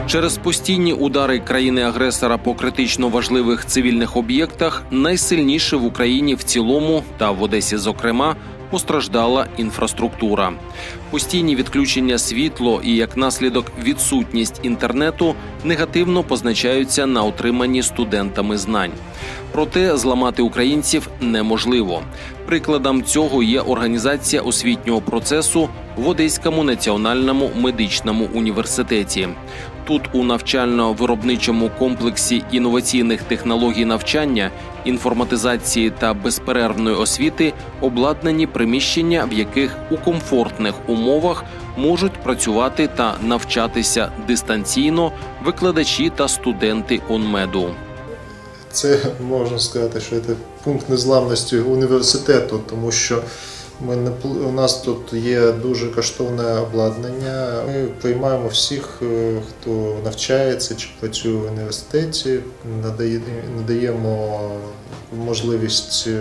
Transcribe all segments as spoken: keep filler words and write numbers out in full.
Через постійні удари країни-агресора по критично важливих цивільних об'єктах найсильніше в Україні в цілому та в Одесі зокрема постраждала інфраструктура. Постійні відключення світла і, як наслідок, відсутність інтернету негативно позначаються на отриманні студентами знань. Проте зламати українців неможливо. Прикладом цього є організація освітнього процесу в Одеському національному медичному університеті. Тут у навчально-виробничому комплексі інноваційних технологій навчання, інформатизації та безперервної освіти обладнані приміщення, в яких у комфортних умовах можуть працювати та навчатися дистанційно викладачі та студенти ОНМЕДу. Це, можна сказати, що це пункт незламності університету, тому що ми, у нас тут є дуже коштовне обладнання. Ми приймаємо всіх, хто навчається чи працює в університеті, надаємо можливість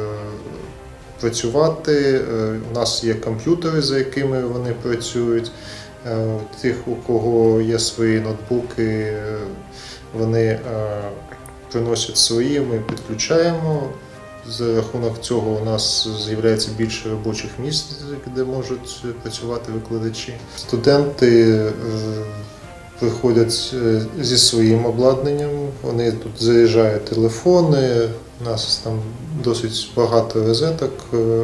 працювати. У нас є комп'ютери, за якими вони працюють. Тих, у кого є свої ноутбуки, вони приносять свої, ми підключаємо. За рахунок цього у нас з'являється більше робочих місць, де можуть працювати викладачі. Студенти приходять зі своїм обладнанням, вони тут заряджають телефони, у нас там досить багато розеток,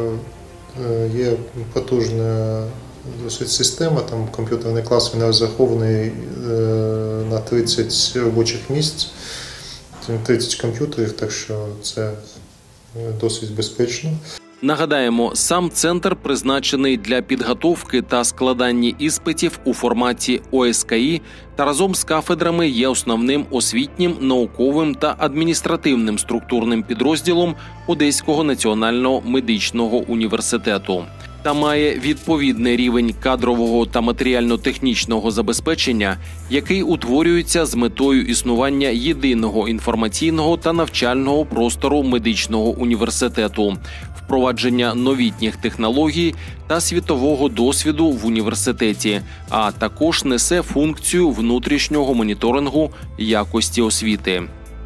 є потужна досить система, там комп'ютерний клас, він розрахований на тридцять робочих місць, тридцять комп'ютерів, так що це досить безпечно. Нагадаємо, сам центр призначений для підготовки та складання іспитів у форматі О С К І та разом з кафедрами є основним освітнім, науковим та адміністративним структурним підрозділом Одеського національного медичного університету. Та має відповідний рівень кадрового та матеріально-технічного забезпечення, який утворюється з метою існування єдиного інформаційного та навчального простору медичного університету, впровадження новітніх технологій та світового досвіду в університеті, а також несе функцію внутрішнього моніторингу якості освіти.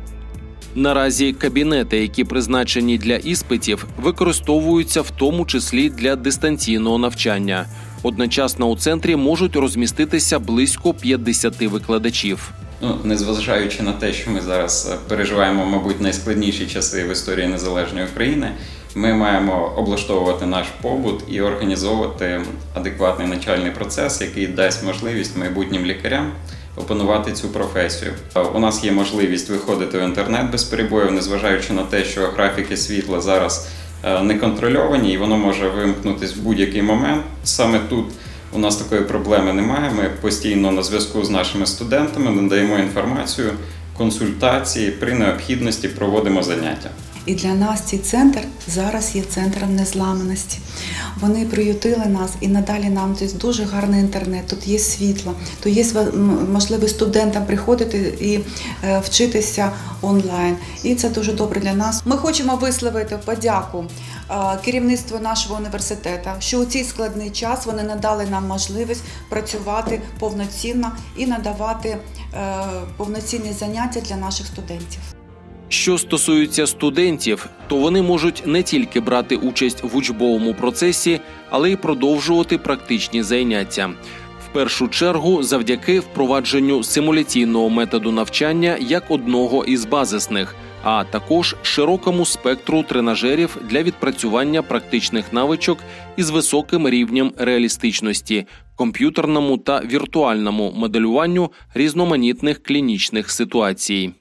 Наразі кабінети, які призначені для іспитів, використовуються в тому числі для дистанційного навчання. Одночасно у центрі можуть розміститися близько п'ятдесят викладачів. Ну, незважаючи на те, що ми зараз переживаємо, мабуть, найскладніші часи в історії незалежної України, ми маємо облаштовувати наш побут і організовувати адекватний навчальний процес, який дасть можливість майбутнім лікарям опанувати цю професію. У нас є можливість виходити в інтернет без перебоїв, незважаючи на те, що графіки світла зараз не контрольовані і воно може вимкнутися в будь-який момент. Саме тут у нас такої проблеми немає. Ми постійно на зв'язку з нашими студентами надаємо інформацію, консультації, при необхідності проводимо заняття. І для нас цей центр зараз є центром незламності. Вони приютили нас і надалі нам тут дуже гарний інтернет, тут є світло, тут є можливість студентам приходити і вчитися онлайн. І це дуже добре для нас. Ми хочемо висловити подяку керівництву нашого університету, що у цей складний час вони надали нам можливість працювати повноцінно і надавати повноцінні заняття для наших студентів. Що стосується студентів, то вони можуть не тільки брати участь в учбовому процесі, але й продовжувати практичні заняття. В першу чергу завдяки впровадженню симуляційного методу навчання як одного із базисних, а також широкому спектру тренажерів для відпрацювання практичних навичок із високим рівнем реалістичності, комп'ютерному та віртуальному моделюванню різноманітних клінічних ситуацій.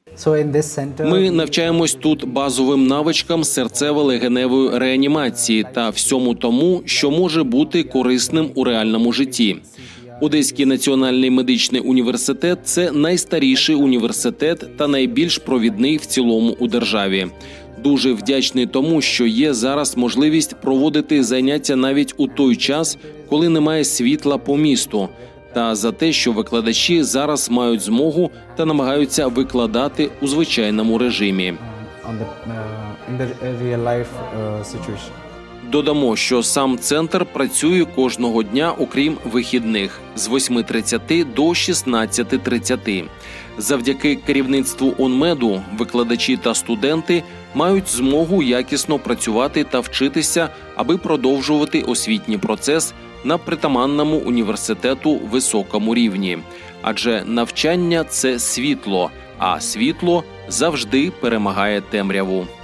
Ми навчаємось тут базовим навичкам серцево-легеневої реанімації та всьому тому, що може бути корисним у реальному житті. Одеський національний медичний університет – це найстаріший університет та найбільш провідний в цілому у державі. Дуже вдячний тому, що є зараз можливість проводити заняття навіть у той час, коли немає світла по місту, та за те, що викладачі зараз мають змогу та намагаються викладати у звичайному режимі. Додамо, що сам центр працює кожного дня, окрім вихідних, з восьми тридцяти до шістнадцяти тридцяти. Завдяки керівництву ОНМЕДу викладачі та студенти мають змогу якісно працювати та вчитися, аби продовжувати освітній процес на притаманному університету високому рівні. Адже навчання – це світло, а світло завжди перемагає темряву.